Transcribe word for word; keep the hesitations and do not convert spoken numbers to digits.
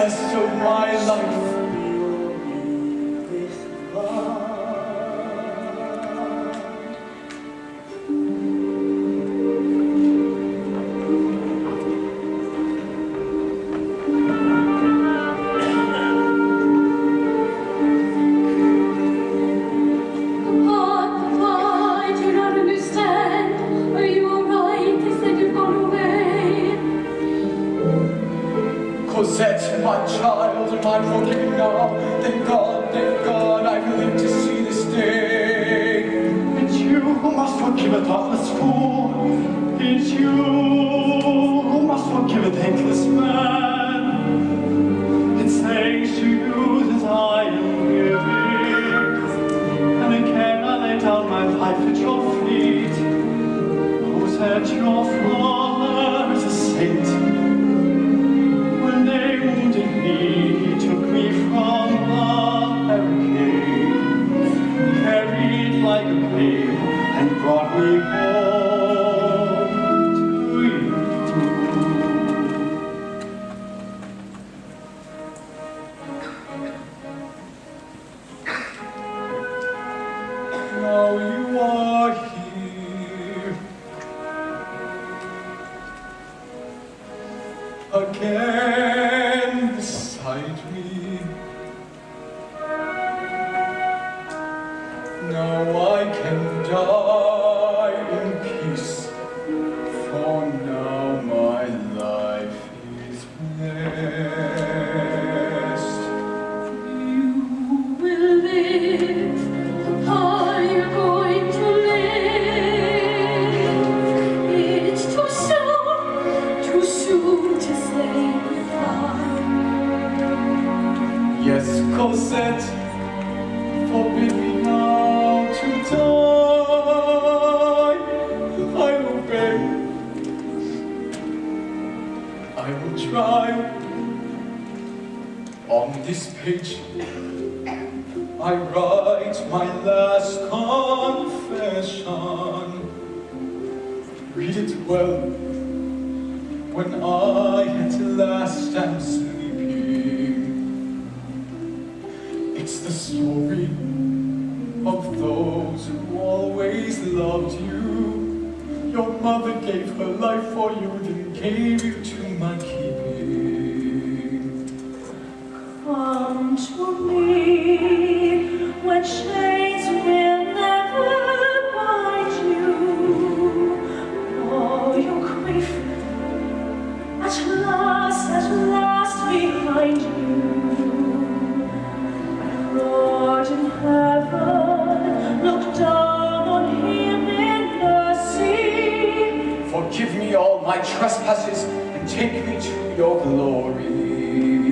rest of my life. Cosette, my child, am I forgiven now? Thank God, thank God, I've lived to see this day. It's you who must forgive a thoughtless fool. It's you who must forgive a thankless man. It's thanks to you that I am living. And again I lay down my life at your feet. Cosette, your father is a saint. He took me from the barricade, carried like a babe, and brought me home to you. Now you are here again beside me. Now I can die in peace, for now my life is blessed. You will live, are you going to live? It's too soon, too soon to say goodbye. Yes, Cosette, forbid me now to die. I obey. I will try. On this page, I write my last confession. Read it well when I at last am sleeping. It's the story of those who always loved you. Your mother gave her life for you, then gave you to my keeping. Come to me when chains will never bind you. Oh, your grief at last, at last behind you. Lord in heaven, look down on him in mercy. Forgive me all my trespasses and take me to your glory.